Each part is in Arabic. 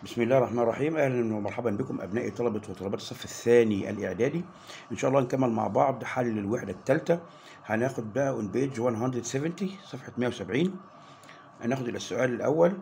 بسم الله الرحمن الرحيم. اهلا ومرحبا بكم ابنائي طلبه وطلبات الصف الثاني الاعدادي. ان شاء الله نكمل مع بعض حل الوحده الثالثه. هناخد بقى اون بيج 170 صفحه 170. هناخد السؤال الاول.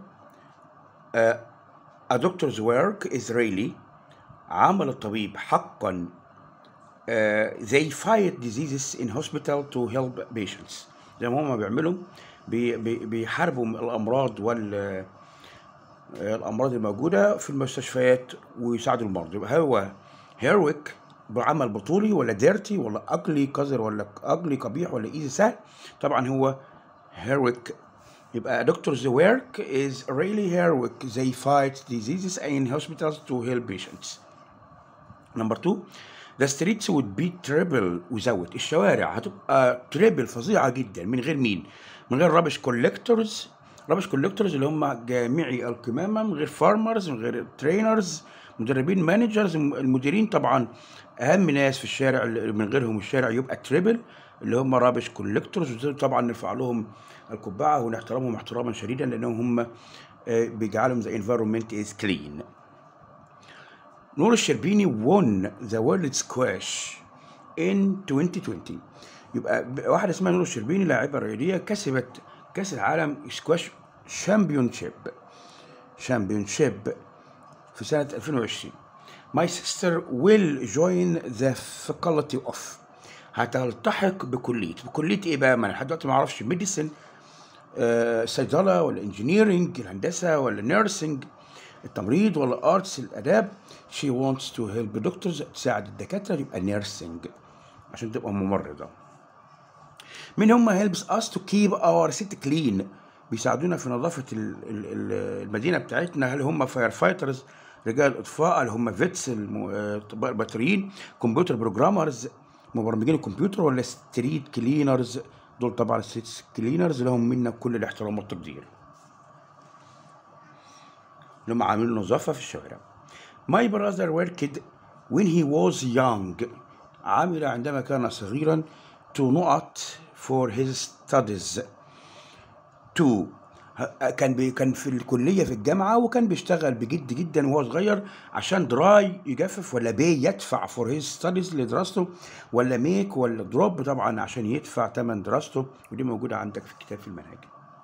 A doctor's work is really عمل الطبيب حقا. They fight diseases in hospital to help patients. زي ما هم بيعملوا بيحاربوا الامراض الامراض الموجوده في المستشفيات ويساعدوا المرضى. يبقى هو هيرويك بعمل بطولي ولا ديرتي ولا اجلي قذر ولا اجلي قبيح ولا ايزي سهل؟ طبعا هو هيرويك. يبقى doctor's work is really heroic. They fight diseases in hospitals to help patients. Number 2. The streets would be terrible without. الشوارع هتبقى terrible فظيعة جدا من غير مين؟ من غير rubbish collectors. rubbish collectors اللي هم جامعي القمامة، من غير farmers، من غير trainers، مدربين managers. المديرين طبعا أهم ناس في الشارع، من غيرهم الشارع يبقى terrible، اللي هم rubbish collectors. طبعا نرفع لهم القبعة ونحترمهم احتراما شديدا لأنهم هم بيجعلهم the environment is clean. نور الشربيني won the world squash in 2020. يبقى واحدة اسمها نور الشربيني لاعبة رياضية كسبت كأس العالم سكواش شامبيونشيب في سنة 2020. My sister will join the faculty of. هتلتحق بكلية ايه بقى؟ ما انا لحد دلوقتي ما اعرفش. ميديسن، صيدلة ولا انجينيرنج الهندسة ولا نيرسينج التمريض ولا ارتس الاداب. she wants to help doctors تساعد الدكاتره، يبقى nursing عشان تبقى ممرضه. مين هم helps us to keep our city clean؟ بيساعدونا في نظافه المدينه بتاعتنا. هل هم فاير فايترز رجال اطفاء؟ هل هم فيتس البطاريين؟ كمبيوتر بروجرامرز مبرمجين الكمبيوتر؟ ولا ستريت كلينرز؟ دول طبعا ستريت كلينرز لهم منا كل الاحترام والتقدير، لما عاملين نظافة في الشوارع. My brother worked when he was young. عمل عندما كان صغيرا to نقط for his studies. to كان في الكلية في الجامعة وكان بيشتغل بجد جدا وهو صغير عشان دراي يجفف، ولا بي يدفع for his studies لدراسته، ولا ميك ولا دروب طبعا عشان يدفع ثمن دراسته. ودي موجودة عندك في الكتاب في المنهج.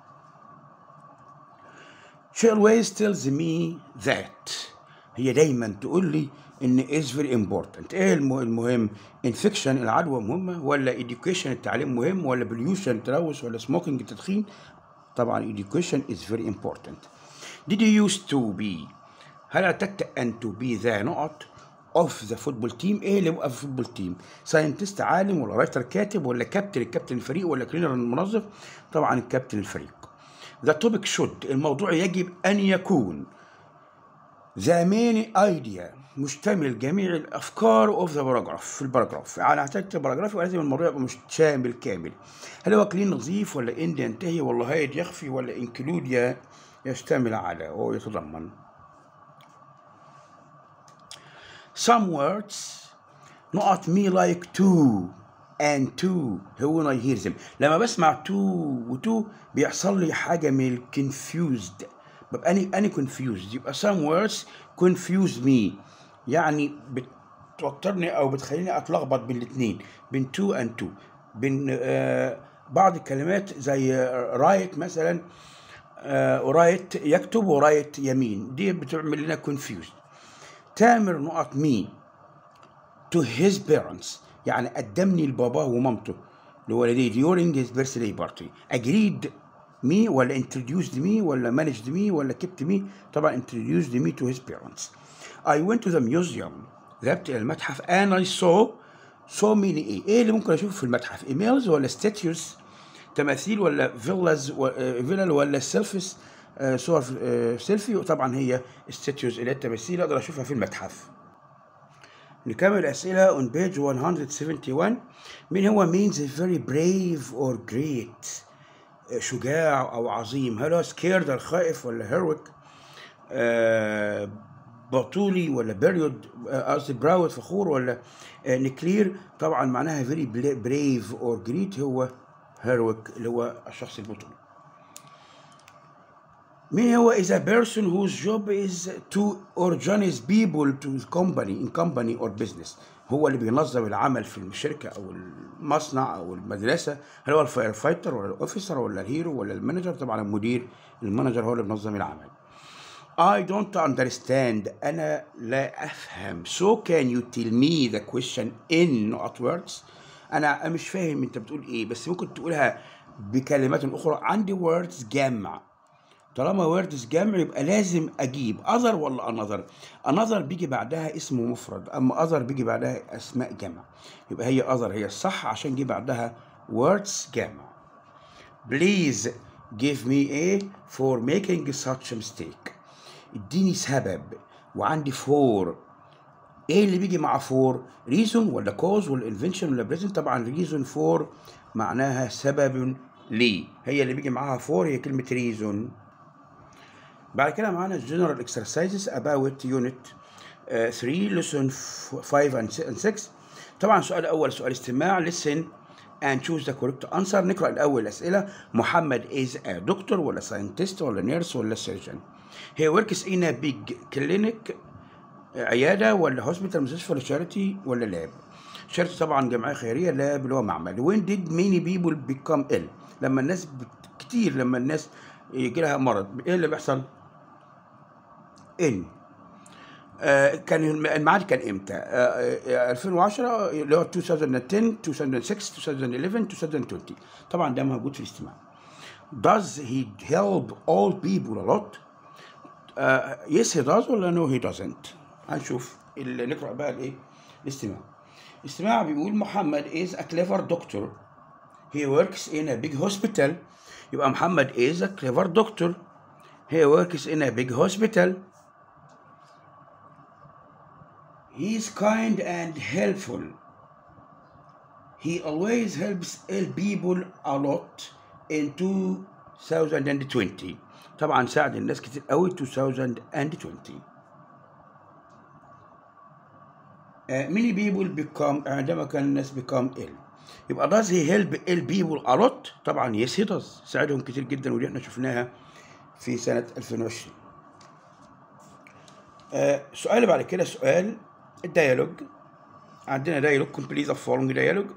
She always tells me that. هي دايما تقول لي ان is very important. ايه المهم؟ infection العدوى مهمة، ولا education التعليم مهم، ولا pollution التلوث، ولا smoking التدخين؟ طبعا education is very important. Did you used to be؟ هل اعتدت ان to be the نقط of the football team؟ ايه اللي بقى في الفوتبول تيم؟ ساينتست عالم، ولا رايتر كاتب، ولا كابتن الكابتن الفريق، ولا كلينر المنظف؟ طبعا الكابتن الفريق. The topic should الموضوع يجب أن يكون the main idea مشتمل جميع الأفكار of the paragraph في الباراجراف. على اعتقد الباراجراف ولازم الموضوع يبقى مشتمل كامل. هل هو كلين نظيف، ولا end ينتهي، ولا هايد يخفي، ولا include يشتمل على أو يتضمن. Some words نقط me like to and to when I hear them. لما بسمع to و to بيحصل لي حاجة من confused، ببقى أني confused. يبقى some words confuse me، يعني بتوترني أو بتخليني أتلخبط بين الاتنين، بين to and to. بين بعض الكلمات زي write مثلا، write يكتب ورايت يمين، دي بتعمل لنا confused. تامر نقط me to his parents، يعني قدمني لباباه ومامته لوالديه during his birthday party. agreed me ولا introduced me ولا managed me ولا kept me؟ طبعا introduced me to his parents. I went to the museum، ذهبت إلى المتحف and I saw many إيه اللي ممكن أشوفه في المتحف؟ emails ولا statues تماثيل، ولا villas فيلل، ولا سيلفيس صور سيلفي؟ طبعا هي statues اللي هي التماثيل أقدر أشوفها في المتحف. نكمل أسئلة on page 171. مين هو means very brave or great؟ شجاع أو عظيم. هل هو scared الخائف، ولا heroic بطولي، ولا period قصدي براود فخور، ولا نكلير؟ طبعا معناها very brave or great هو heroic اللي هو الشخص البطولي. مين هو is a person whose job is to organize people to company or business. هو اللي بينظم العمل في الشركة أو المصنع أو المدرسة. هل هو الفاير فايتر ولا الأوفيسر ولا الهيرو ولا المانجر؟ طبعا المدير، المانجر هو اللي بينظم العمل. I don't understand. أنا لا أفهم. So can you tell me the question in not words. أنا مش فاهم أنت بتقول إيه، بس ممكن تقولها بكلمات أخرى. عندي words جمع. طالما words جمع يبقى لازم أجيب other ولا another. another بيجي بعدها اسم مفرد، أما other بيجي بعدها أسماء جمع. يبقى هي other هي الصح عشان يجي بعدها words جمع. Please give me a for making such a mistake. اديني سبب. وعندي for. ايه اللي بيجي مع for؟ reason ولا cause ولا invention ولا present؟ طبعا reason for معناها سبب ليه، هي اللي بيجي معاها for هي كلمة reason. بعد كده معانا general exercises about unit 3 lesson 5 and 6. طبعا السؤال الأول سؤال استماع listen and choose the correct answer. نقرأ الأول الأسئلة. محمد is a doctor ولا scientist ولا nurse ولا surgeon. he works in a big clinic عيادة ولا hospital مستشفى ولا charity ولا lab. charity طبعا جمعية خيرية، lab اللي هو معمل. when did many people become ill. لما الناس كتير، لما الناس يجي لها مرض ايه اللي بيحصل؟ ان كان الميعاد كان امتى؟ 2010 اللي هو 2010 2006 2011 2020. طبعا ده موجود في الاستماع. does he help all people a lot. yes he does ولا no he doesn't. هنشوف اللي نقرأ بقى الايه الاستماع. الاستماع بيقول محمد is a clever doctor. he works in a big hospital. يبقى محمد is a clever doctor. he works in a big hospital. he is kind and helpful. he always helps ill people a lot in 2020. طبعا ساعد الناس كتير قوي 2020. many people become عندما كان الناس become ill. يبقى does he help ill people a lot. طبعا yes he does، ساعدهم كتير جدا ودي احنا شفناها في سنة 2020. السؤال اللي بعد كده سؤال الديالوج. عندنا ديالوج complete the following dialogue.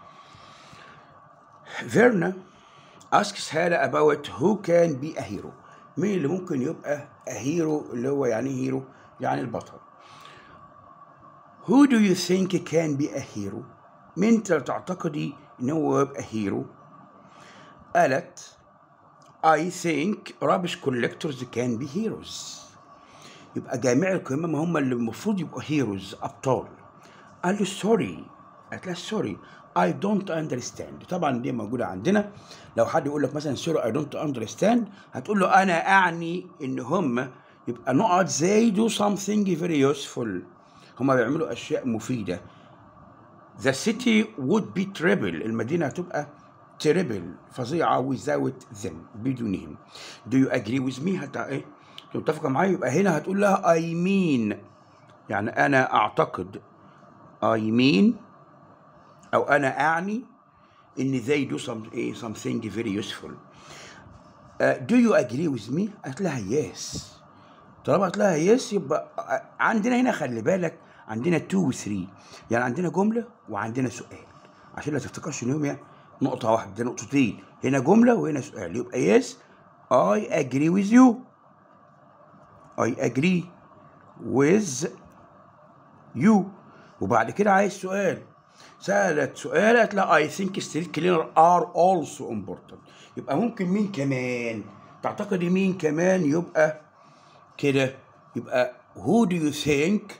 Verna asks Hannah about who can be a hero. مين اللي ممكن يبقى a hero؟ اللي هو يعني هيرو يعني البطل. Who do you think can be a hero؟ مين تعتقدي إن هو يبقى هيرو؟ قالت I think rubbish collectors can be heroes. يبقى جامعي القمامة هم اللي المفروض يبقوا هيروز أبطال. قال له سوري. قالت له سوري I don't understand. طبعا دي موجودة عندنا. لو حد يقول لك مثلا سوري I don't understand هتقول له أنا أعني إن هم يبقى نقط they do something very useful. هم بيعملوا أشياء مفيدة. The city would be terrible. المدينة هتبقى terrible فظيعة without them بدونهم. Do you agree with me؟ حتى إيه؟ متفقة معايا؟ يبقى هنا هتقول لها I mean يعني أنا أعتقد. I mean أو أنا أعني إن they do something very useful. Do you agree with me؟ قالت لها yes. طالما قالت لها yes يبقى عندنا هنا خلي بالك عندنا 2 و 3 يعني عندنا جملة وعندنا سؤال عشان لا تفتكرش إن هم نقطة واحدة، ده نقطتين، هنا جملة وهنا سؤال. يبقى yes I agree with you. I agree with you. وبعد كده عايز سؤال. سألت سؤال قالت لا I think street cleaner are also important. يبقى ممكن مين كمان؟ تعتقدي مين كمان يبقى كده؟ يبقى who do you think؟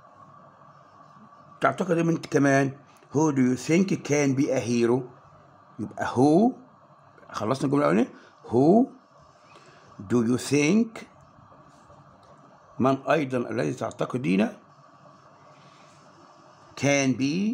تعتقدي مين كمان؟ who do you think can be a hero؟ يبقى who. خلصنا الجملة الأولانية. who do you think من أيضا الذي تعتقدين can be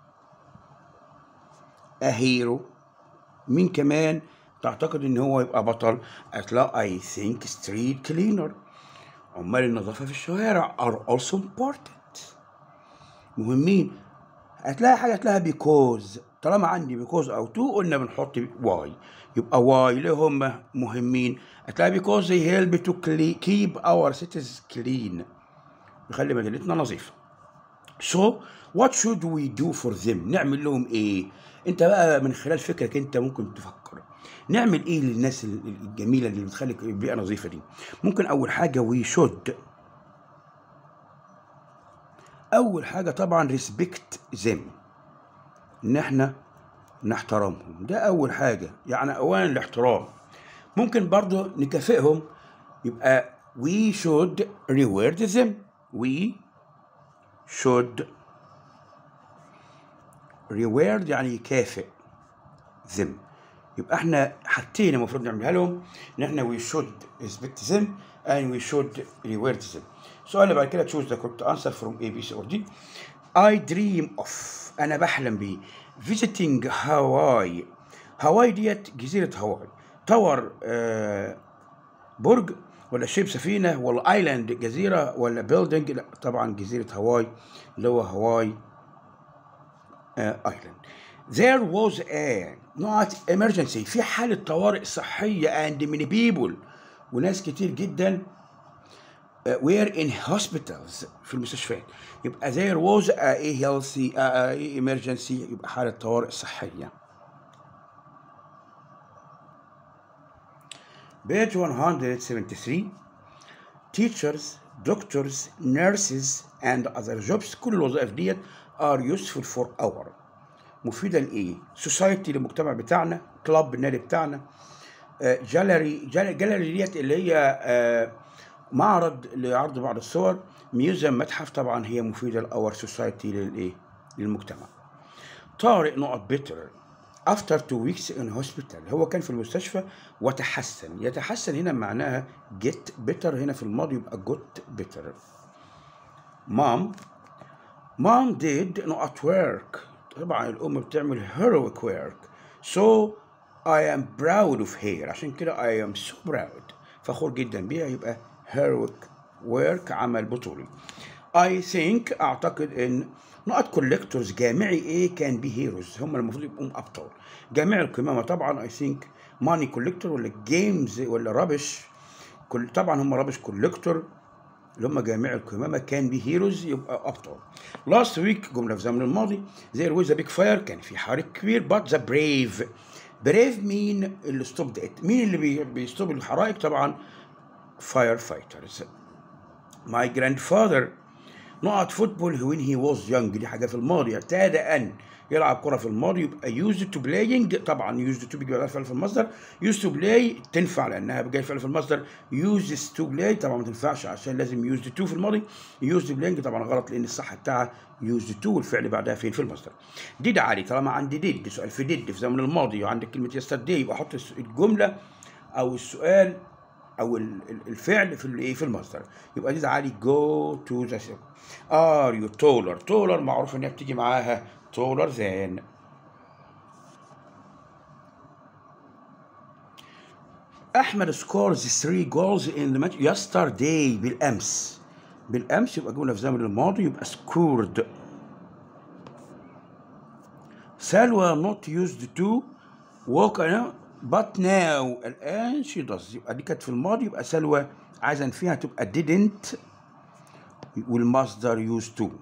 a hero. مين كمان تعتقد ان هو يبقى بطل؟ قالت لا I think street cleaner عمال النظافة في الشوارع are also important مهمين. هتلاقي حاجه هتلاقيها بيكوز. طالما عندي بيكوز او تو قلنا بنحط واي. يبقى واي ليه هم مهمين؟ هتلاقي بيكوز they help to keep our cities clean، يخلي مدينتنا نظيفه. So what should we do for them؟ نعمل لهم ايه؟ انت بقى من خلال فكرك انت ممكن تفكر نعمل ايه للناس الجميله اللي بتخلي البيئه نظيفه دي. ممكن اول حاجه we should، اول حاجه طبعا respect them، ان احنا نحترمهم، ده اول حاجه، يعني اولا الاحترام. ممكن برضو نكافئهم، يبقى we should reward them. we should reward يعني يكافئ them. يبقى احنا حاجتين المفروض نعملها لهم، ان احنا we should respect them and we should reward them. السؤال اللي بعد كده choose the correct answer from A, B, C or D. I dream of، انا بحلم بيه visiting هاواي. هاواي ديت جزيرة هاواي. تاور برج، ولا شيب سفينة، ولا ايلاند جزيرة، ولا بيلدينج؟ لا طبعا جزيرة هاواي اللي هو هاواي ايلاند. There was a not emergency، في حالة طوارئ صحية and many people، وناس كتير جدا were in hospitals، في المستشفيات. يبقى there was a healthy emergency، يبقى حالة طوارئ صحية. Page 173 teachers, doctors, nurses and other jobs، كل الوظائف ديت are useful for our، مفيدة لإيه؟ society للمجتمع بتاعنا، كلاب النادي بتاعنا، جاليري ديت اللي هي معرض لعرض بعض الصور، ميوزيوم متحف، طبعا هي مفيدة لأور سوسايتي للإيه؟ للمجتمع. طارق نقط بيتر after 2 weeks in hospital، هو كان في المستشفى وتحسن. يتحسن هنا معناها get better، هنا في الماضي يبقى got better. mom did not work، طبعا الأم بتعمل heroic work، so I am proud of her، عشان كده I am so proud، فخور جدا بيها، يبقى heroic work عمل بطولي. I think أعتقد إن نقط collectors جامعي إيه كان be heroes، هم المفروض يبقوا أبطال. جامعي القمامة طبعا I think money collector، ولا games ولا rubbish، طبعا هم rubbish collector اللي هم جامعي القمامة كان be heroes، يبقى أبطال. last week جملة في الزمن الماضي there was a big fire، كان في حريق كبير but the brave مين اللي stopped it؟ مين اللي بيستوب الحرائق؟ طبعا firefighters. my grandfather نقط فوتبول when he was young، دي حاجة في الماضي، اعتاد أن يلعب كرة في الماضي، يبقى used to playing، طبعا used to بيجي بعدها فعل في المصدر، used to play تنفع لأنها جاي فعل في المصدر، uses to play طبعا ما تنفعش عشان لازم used to في الماضي، used playing طبعا غلط لأن الصح بتاعها used to والفعل بعدها فين؟ في المصدر. did علي، طالما عندي did سؤال في did في زمن الماضي وعندك كلمة yesterday، يبقى أحط الجملة أو السؤال او الفعل في الايه؟ في المصدر. يبقى دي علي go to the shop. are you taller معروف انها بتيجي معاها taller than. احمد scores 3 goals in the match yesterday، بالامس يبقى جمله في زمن الماضي يبقى scored. سلوى not used to walk but now، الآن she does، يبقى دي كانت في الماضي، يبقى سلوى عايزة فيها تبقى didn't والمصدر used to.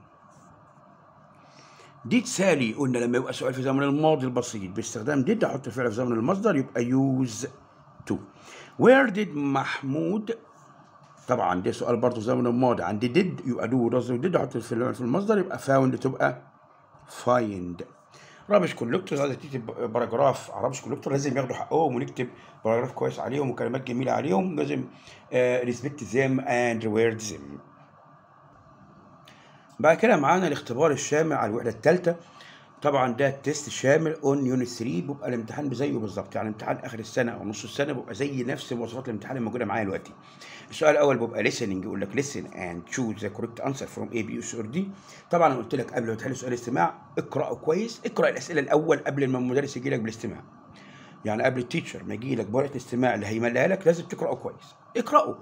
did سالي، قلنا لما يبقى سؤال في زمن الماضي البسيط باستخدام did أحط الفعل في زمن المصدر يبقى use to. where did محمود، طبعا ده سؤال برضه في زمن الماضي، عندي did يبقى do does did أحط الفعل في المصدر يبقى found تبقى find. رابش كولكتور، عايز تكتب باراجراف على رابش كولكتور لازم ياخدوا حقهم ونكتب باراجراف كويس عليهم وكلمات جميله عليهم، لازم ريسبكت ذيم اند ريورد ذيم. بعد كده معانا الاختبار الشامل على الوحده الثالثه، طبعا ده التيست شامل اون يونت 3، بيبقى الامتحان زيه بالظبط، يعني امتحان اخر السنه او نص السنه بيبقى زي نفس مواصفات الامتحان الموجوده معايا دلوقتي. السؤال الاول بيبقى listening، يقول لك listen and choose the correct answer from A, B, C or D. طبعا قلت لك قبل ما تحل سؤال الاستماع اقراه كويس، اقرا الاسئله الاول قبل ما المدرس يجي لك بالاستماع، يعني قبل التيتشر ما يجي لك بورقه الاستماع اللي هيملها لك لازم تقراه كويس، اقراه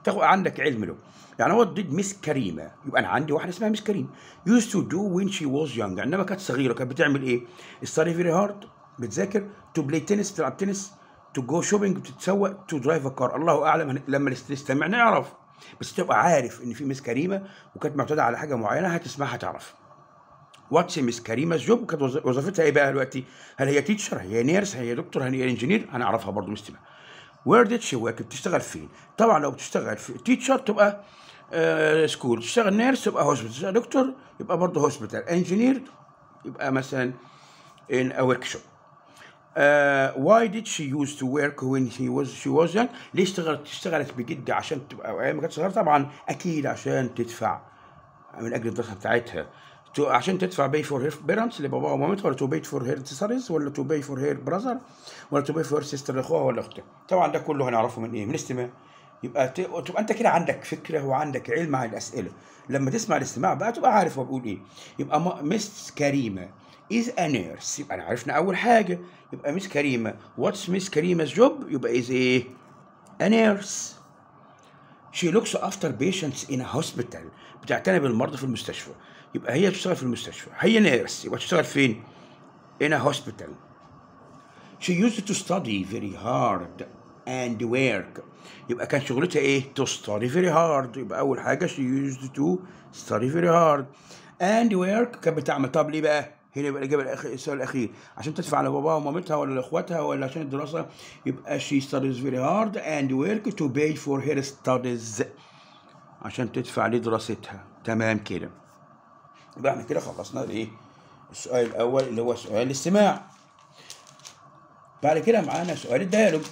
تاخد عندك علم له. يعني وات ديد ميس كريمه، يبقى انا عندي واحده اسمها ميس كريم used to do when she was young، عندما كانت صغيره كانت بتعمل ايه؟ study very hard، بتذاكر، to play tennis، بتلعب تنس، to go shopping، بتتسوق، to drive a car. الله اعلم لما نستمع نعرف، بس تبقى عارف ان في ميس كريمه وكانت معتاده على حاجه معينه، هتسمعها تعرف. واتس ميس كريمه جوب، كانت وظيفتها ايه بقى دلوقتي؟ هل هي تيتشر، هي نيرس، هي دكتور، هل هي انجينير؟ هنعرفها برضه مستمع. وير ديد شي ورك، بتشتغل فين؟ طبعا لو بتشتغل في تيتشر تبقى سكول، تشتغل نيرس يبقى هوسبيتال، تشتغل دكتور يبقى برضه هوسبيتال، انجينير يبقى مثلا in a workshop. why did she used to work when she was young؟ ليه اشتغلت بجد عشان تبقى ايام ما كانت صغيره؟ طبعا اكيد عشان تدفع من اجل الدراسه بتاعتها، عشان تدفع باي فور هير بيرنتس لباباها ومامتها، ولا تو باي فور هير سيسترز، ولا تو باي فور هير براذر، ولا تو باي فور سيستر لاخوها ولا اختها. طبعا ده كله هنعرفه من ايه؟ من الاستماع. يبقى تبقى انت كده عندك فكره وعندك علم عن الاسئله، لما تسمع الاستماع بقى تبقى عارف هو بيقول ايه. يبقى مس كريمه is a nurse، يبقى انا عرفنا اول حاجه. يبقى مس كريمه what's مس كريمه جوب؟ يبقى is ايه؟ a nurse. She looks after patients in a hospital، بتعتني بالمرضى في المستشفى. يبقى هي بتشتغل في المستشفى، هي نيرس، يبقى تشتغل فين؟ in a hospital. She used to study very hard and work، يبقى كان شغلتها ايه؟ to study very hard. يبقى أول حاجة she used to study very hard and work، كانت بتعمل. طب ليه بقى؟ هنا يبقى الإجابة السؤال الأخير، عشان تدفع لباباها ومامتها ولا لإخواتها ولا عشان الدراسة؟ يبقى she studies very hard and work to pay for her studies، عشان تدفع لدراستها. تمام كده. يبقى احنا كده خلصنا الايه؟ السؤال الأول اللي هو سؤال الاستماع. بعد كده معانا سؤال الديالوج.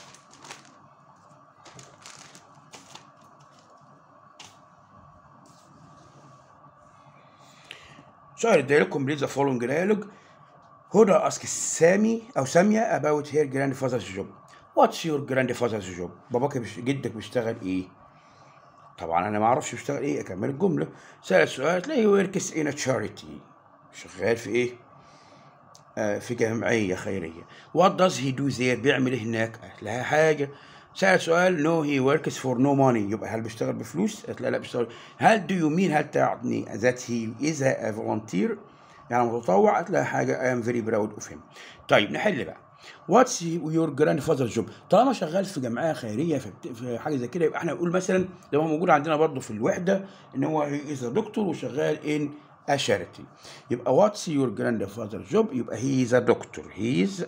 سؤال الديالوج complete the following dialogue. هدى asks سامي أو سامية about her grandfather's job. What's your grandfather's job؟ باباك جدك بيشتغل إيه؟ طبعا أنا ما أعرفش بيشتغل إيه، أكمل الجملة. سأل سؤال تلاقيه works in a charity، شغال في إيه؟ في جمعية خيرية. What does he do there؟ بيعمل إيه هناك؟ قالت لها حاجة. سأل سؤال no he works for no money، يبقى هل بيشتغل بفلوس؟ قالت لها لا بيشتغل. هل do you mean، هل تعني that he is a volunteer، يعني متطوع؟ قالت لها حاجة I am very proud of him. طيب نحل بقى. What's your grandfather's job؟ طالما شغال في جمعية خيرية في حاجة زي كده، يبقى احنا نقول مثلا ده هو موجود عندنا برضه في الوحدة ان هو he is a doctor وشغال in a charity. يبقى what's your grandfather's job؟ يبقى he is a doctor. he is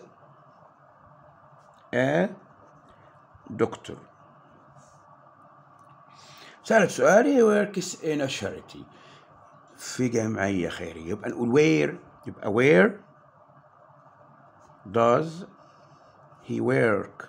a doctor. سألت سؤال he works in a charity، في جمعية خيرية. يبقى نقول where، يبقى where does he work؟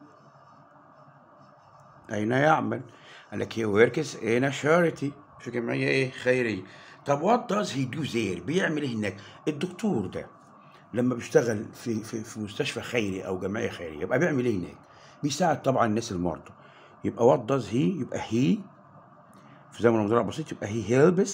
أين يعمل؟ قال لك he works in a charity، في جمعية إيه؟ خيرية. طب what does he do there؟ بيعمل إيه هناك؟ الدكتور ده لما بيشتغل في مستشفى خيري أو جمعية خيرية يبقى بيعمل إيه هناك؟ بيساعد طبعا الناس المرضى. يبقى what does he؟ يبقى he في زمن المضارع بسيط، يبقى he helps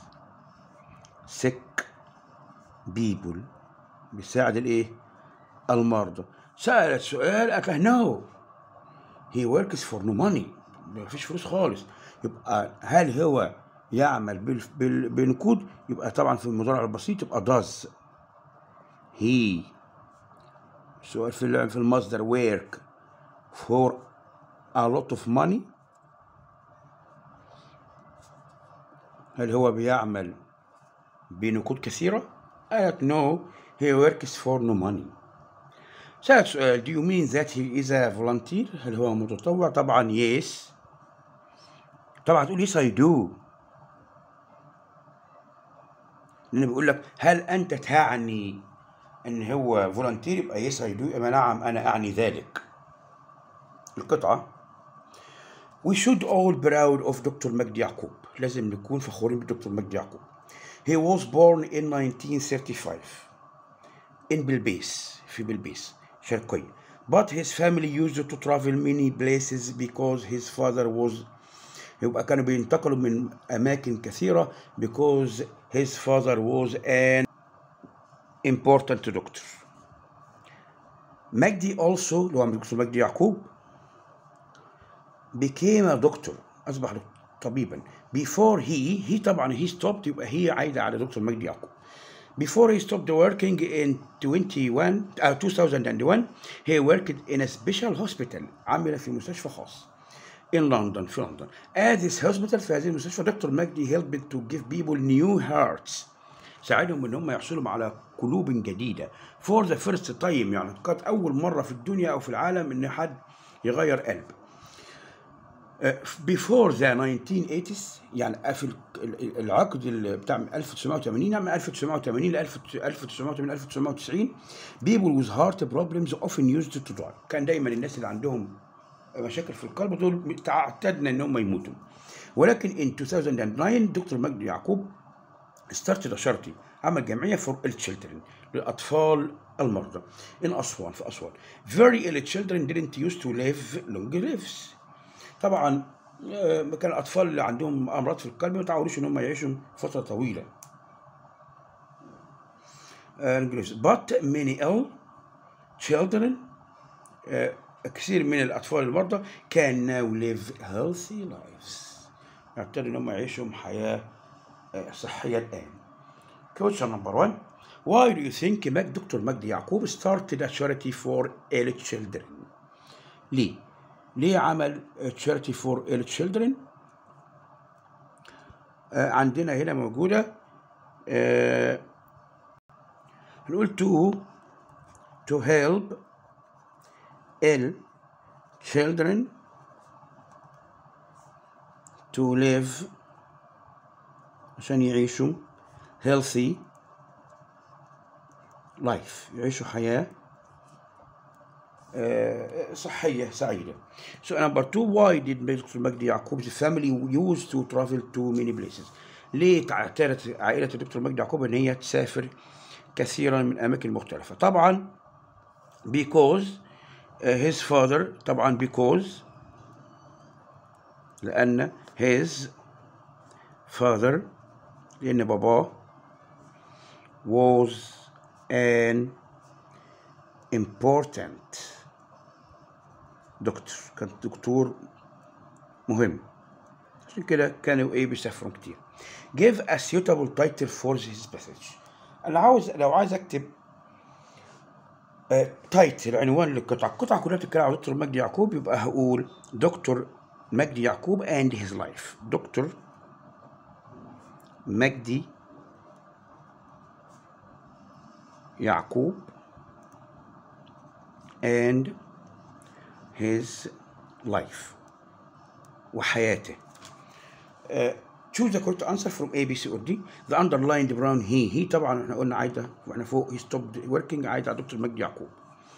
sick people، بيساعد الإيه؟ المرضى. سألت سؤال قالت له no he works for no money، مفيش فلوس خالص. يبقى هل هو يعمل بنقود؟ يبقى طبعا في المضارع البسيط يبقى does he. سؤال في المصدر work for a lot of money، هل هو بيعمل بنقود كثيرة؟ قالت no he works for no money. سألت سؤال do you mean that he is a volunteer؟ هل هو متطوع؟ طبعا yes. طبعا تقول yes I do، لأنه بيقول لك هل أنت تعني إن هو فولنتير؟ يبقى yes I do، يبقى نعم أنا أعني ذلك. القطعة We should all proud of دكتور مجدي يعقوب، لازم نكون فخورين بدكتور مجدي يعقوب. He was born in 1935 in بلبيس، في بلبيس شرقية. But his family used to travel many places because his father was، يبقى كانوا بينتقلوا من أماكن كثيرة because his father was an important doctor. مجدي also اللي هو دكتور مجدي يعقوب became a doctor، أصبح طبيبا. before he طبعا he stopped، يبقى هي عايدة على دكتور مجدي يعقوب. Before he stopped working in 2001 he worked in a special hospital، عمل في مستشفى خاص in London، في لندن. At this hospital، في هذه المستشفى، دكتور مجدي helped to give people new hearts، ساعدهم ان هم يحصلوا على قلوب جديده. for the first time، يعني كانت اول مره في الدنيا او في العالم ان حد يغير قلب. before the 1980s، يعني في العقد بتاع 1980، يعني من 1980 ل 1980 1990 people with heart problems often used to die، كان دايما الناس اللي عندهم مشاكل في القلب دول اعتدنا ان هم يموتوا. ولكن in 2009 دكتور مجدي يعقوب started a charity، عمل جمعيه for ill children، للاطفال المرضى in أسوان، في أسوان. very ill children didn't used to live long lives، طبعا كان الاطفال اللي عندهم امراض في القلب ما تعودوش ان هم يعيشوا فتره طويله. but many ill children، كثير من الاطفال المرضى can now live healthy lives، يعتبروا ان هم يعيشوا حياه صحيه الان. question number 1 why do you think دكتور مجدي يعقوب started a charity for ill children؟ ليه عمل charity for ill children؟ عندنا هنا موجودة هنقول to help ill children to live، عشان يعيشوا healthy life، يعيشوا حياة صحية سعيدة. so number 2 why did دكتور مجدي يعقوب the family used to travel to many places؟ ليه تعتادت عائلة الدكتور مجدي يعقوب ان هي تسافر كثيرا من اماكن مختلفة؟ طبعا because his father، طبعا because لان his father، لان باباه was an important دكتور، كان دكتور مهم، عشان كده كانوا بيسافروا كتير. give a suitable title for this passage، انا لو عايز اكتب تايتل، عنوان للقطعه، القطعه كلها بتتكلم عن دكتور مجدي يعقوب، يبقى هقول دكتور مجدي يعقوب and his life، دكتور مجدي يعقوب and his life، وحياته. choose the correct answer from A, B, C or D. the underlined brown he طبعا احنا قلنا عايده واحنا فوق he stopped working، عايده على دكتور مجدي يعقوب.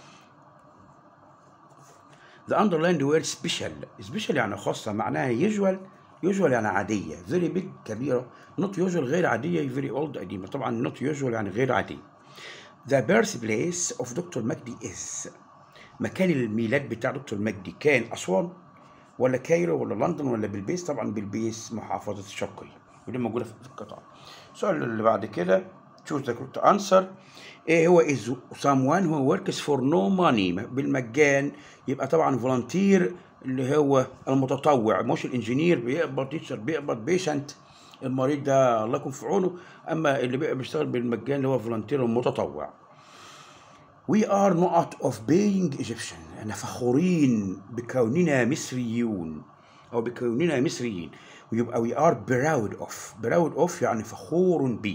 the underlined word special يعني خاصه، معناها usual يعني عاديه، very big كبيره، not usual غير عاديه، very old قديمه، طبعا not usual يعني غير عاديه. the birthplace of دكتور مجدي is، مكان الميلاد بتاع دكتور مجدي كان أسوان ولا كايرو ولا لندن ولا بلبيس؟ طبعا بلبيس، محافظة الشرقية، ودي موجودة في القطعة. السؤال اللي بعد كده choose the correct answer. ايه هو is someone who works for no money، بالمجان، يبقى طبعا volunteer اللي هو المتطوع، مش الانجينير بيقبض، تيتشر بيقبض، بيشنت المريض ده الله يكون في عونه، اما اللي بيشتغل بالمجان اللي هو volunteer المتطوع. We are not of being Egyptian، احنا فخورين بكوننا مصريون او بكوننا مصريين، ويبقى we are proud of يعني فخور بي.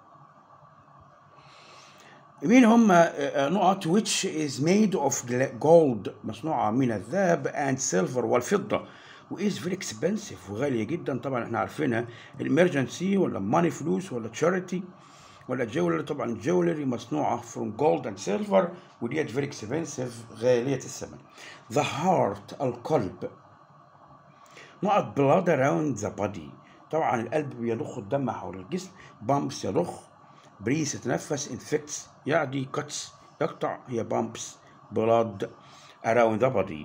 مين هم نقط which is made of gold، مصنوعة من الذهب and silver والفضة، و is very expensive وغالية جدا، طبعا احنا عارفينها، emergency ولا money فلوس ولا charity ولا جولري، طبعا الجولري مصنوعة from gold and silver وديت very expensive غالية الثمن. the heart القلب، نقط blood around the body، طبعا القلب بيضخ الدم حول الجسم، pumps يضخ، breathe يتنفس، infects يعدي، cuts يقطع، هي pumps blood around the body.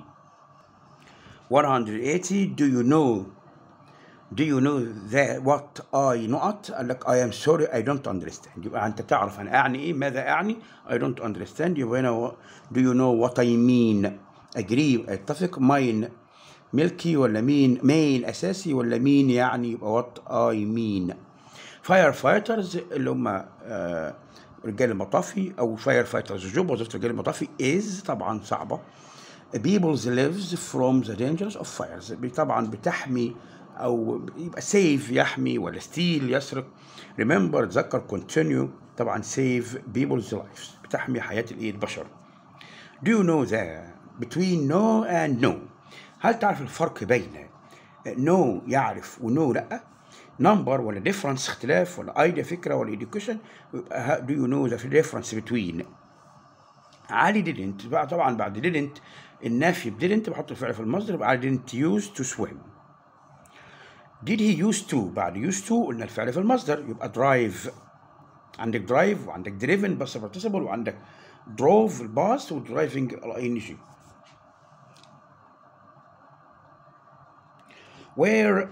180 do you know that what I not؟ قال لك I am sorry I don't understand، يبقى أنت تعرف أنا أعني إيه، ماذا أعني، I don't understand، يبقى هنا do you know what I mean؟ agree أتفق، mine ميلكي ولا مين؟ مين أساسي ولا مين يعني؟ يبقى what I mean. فاير فايترز اللي هم رجال المطافي أو فاير فايترز جوب، وظيفة رجال المطافي is طبعا صعبة. People lives from the dangers of fires، طبعا بتحمي أو يبقى save يحمي، ولا steal يسرق. remember تذكر، continue طبعا save people's lives بتحمي حياة البشر. Do you know that between no and no؟ هل تعرف الفرق بين no يعرف و no لأ؟ number ولا difference اختلاف، ولا idea فكرة، ولا education؟ يبقى do you know the difference between؟ علي didn't بقى طبعا بعد didn't النافي ب didn't بحط الفعل في المصدر، يبقى علي didn't use to swim. did he used to بعد used to قلنا الفعل في المصدر، يبقى drive. عندك drive وعندك driven بس participle، وعندك drove الباست ودرايفنج ال ing. where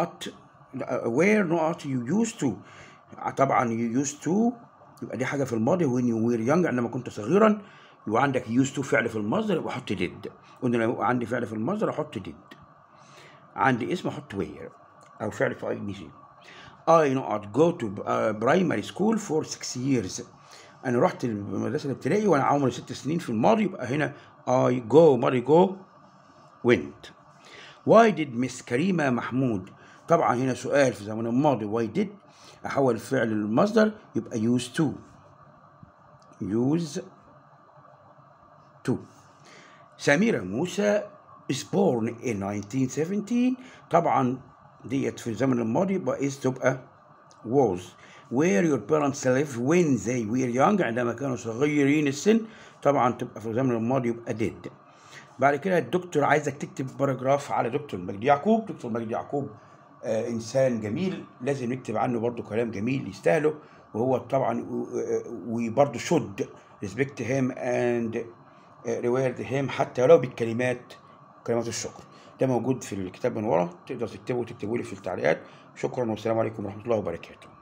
not you used to، طبعا you used to يبقى دي حاجه في الماضي when you were young عندما كنت صغيرا، يبقى عندك used to فعل في المصدر يبقى احط did. قلنا لو عندي فعل في المصدر احط did، عندي اسم احط where او فعل في ing. I not go to primary school for 6 years، انا رحت المدرسه الابتدائي وانا عمري 6 سنين في الماضي، يبقى هنا I go ماضي go went. Why did Miss كريمة محمود؟ طبعا هنا سؤال في زمن الماضي، why did احول الفعل للمصدر يبقى used to. سميرة موسى is born in 1917، طبعا ديت في الزمن الماضي يبقى is تبقى was. where your parents live when they were young عندما كانوا صغيرين السن، طبعا تبقى في الزمن الماضي يبقى did. بعد كده الدكتور عايزك تكتب باراجراف على دكتور مجدي يعقوب. دكتور مجدي يعقوب إنسان جميل، لازم نكتب عنه برضو كلام جميل يستاهله، وهو طبعا وبرضو should respect him and reward him حتى ولو بالكلمات، كلمات الشكر. ده موجود في الكتاب من ورا، تقدر تكتبه لي في التعليقات. شكرا والسلام عليكم ورحمة الله وبركاته.